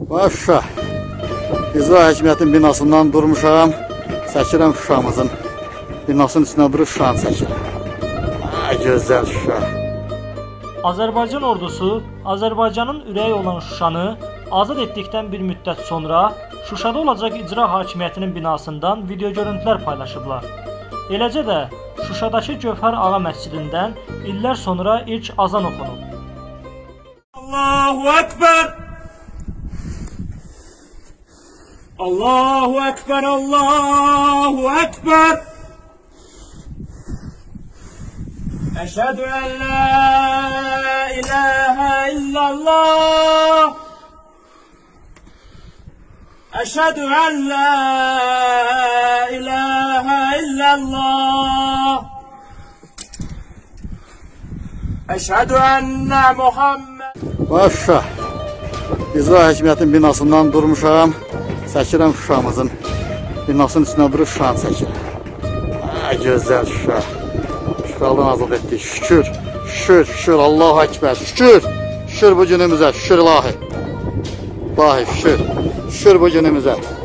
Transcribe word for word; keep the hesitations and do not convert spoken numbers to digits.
Başa, İcra Hakimiyyətin binasından durmuşam, çəkirəm Şuşamızın binasının üstünə durub Şuşanı çəkirəm. Ay, gözəl Şuşa. Azərbaycan ordusu Azərbaycanın ürəyi olan Şuşanı azad etdikdən bir müddət sonra Şuşada olacaq İcra Hakimiyyətinin binasından video görüntülər paylaşıblar. Eləcə də Şuşadakı Gövhər Ağa məscidindən illər sonra ilk azan oxunub. Allahu Ekber! Allahu Ekber! Allahu Ekber! Eşhedü en la ilahe illallah! Eşhedü en la ilahe illallah! Eşhedü enne Muhammed... Başa, İcra Hakimiyyətin binasından durmuşam, çəkirəm Şuşamızın binasının üstünə durub Şuşanı çəkirəm. Ay, gözəl Şuşa. Şuşadan azad etdik. Şükür, şükür, şükür, Allahu Ekber, şükür. Şükür bu günümüzə, şükür ilahi. İlahi, şükür. Şükür bu günümüzə.